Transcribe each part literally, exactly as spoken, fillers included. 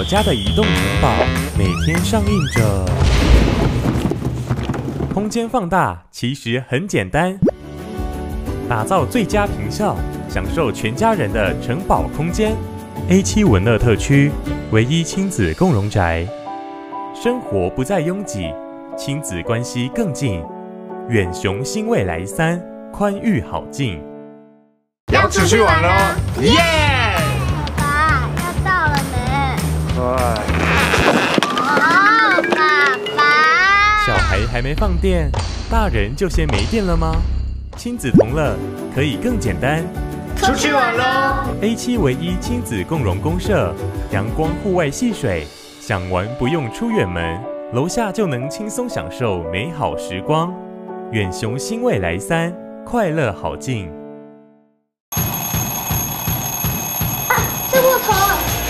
家的移动城堡每天上映着。空间放大其实很简单，打造最佳坪效，享受全家人的城堡空间。A 七 文乐特区唯一亲子共融宅，生活不再拥挤，亲子关系更近。远雄新未来三，宽裕好境。 要出去玩喽！耶！ 爸爸，要到了没？ 快！ 哦，爸爸。 小孩还没放电，大人就先没电了吗？亲子同乐可以更简单。 出去玩喽 ！A 七 唯一亲子共融公社，阳光户外戏水，想玩不用出远门，楼下就能轻松享受美好时光。远雄新未来三，快乐好境。 睡过头。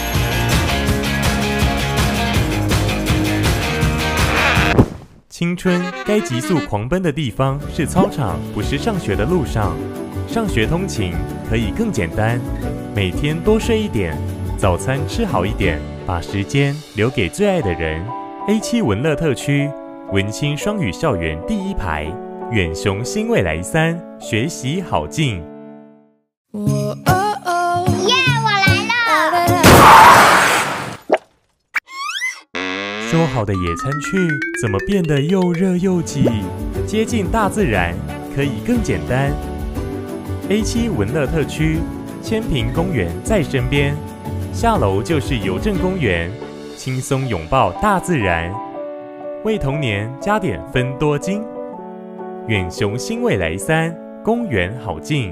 青春该急速狂奔的地方是操场，不是上学的路上。上学通勤可以更简单，每天多睡一点，早餐吃好一点，把时间留给最爱的人。A 七 文乐特区，文青双语校园第一排，远雄新未来三，学习好境。 耶，我来了！ 说好的野餐区怎么变得又热又挤？接近大自然可以更简单。A 七 文乐特区，千坪公园在身边，下楼就是邮政公园，轻松拥抱大自然，为童年加点分多金。远雄新未来三，公园好近。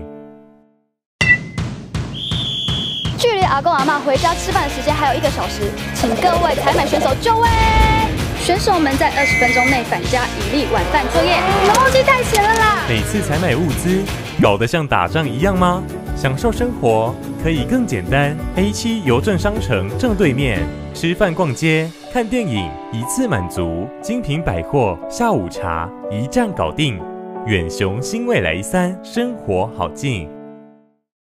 距离阿公阿嬷回家吃饭的时间还有一个小时，请各位采买选手就位。选手们在二十分钟内返家，以利晚饭作业。你们忘记带钱了啦！ 每次采买物资，搞得像打仗一样吗？享受生活可以更简单。A 七 邮政商城正对面，吃饭、逛街、看电影一次满足。精品百货、下午茶一站搞定。远雄新未来三，生活好近。